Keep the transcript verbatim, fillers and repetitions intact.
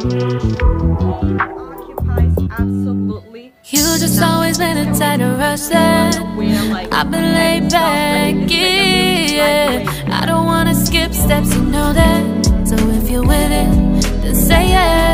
occupies absolutely. You just always been a tight to rush that. I've been laid back, yeah. I don't wanna skip steps, you know that. So if you're with it, then say yeah.